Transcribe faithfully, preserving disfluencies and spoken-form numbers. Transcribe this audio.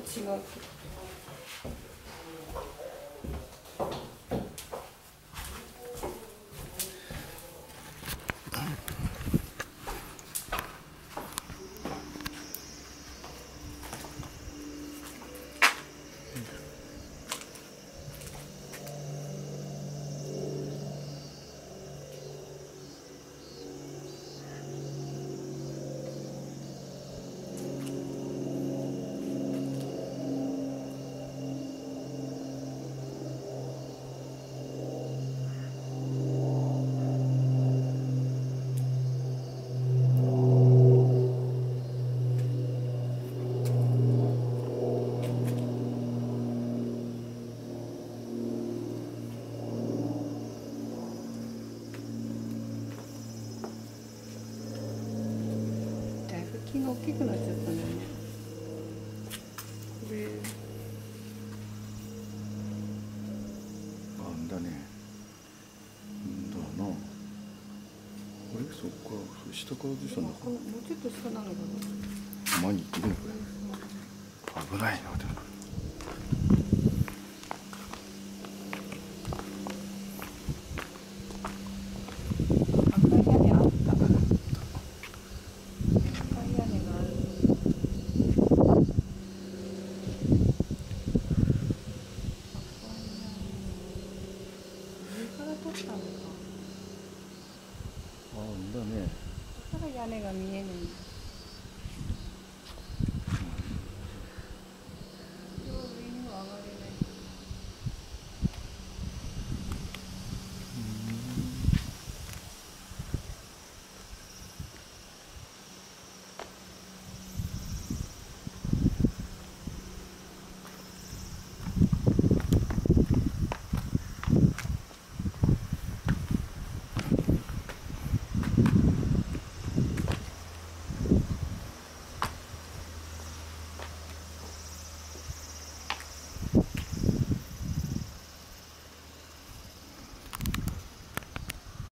違う。木が大きくなっちゃったんだよね。これあんだね。んだな。これそっか、下から出したんだか。 もうちょっと下なのかな。 前に行ってるのこれ。危ないなでも。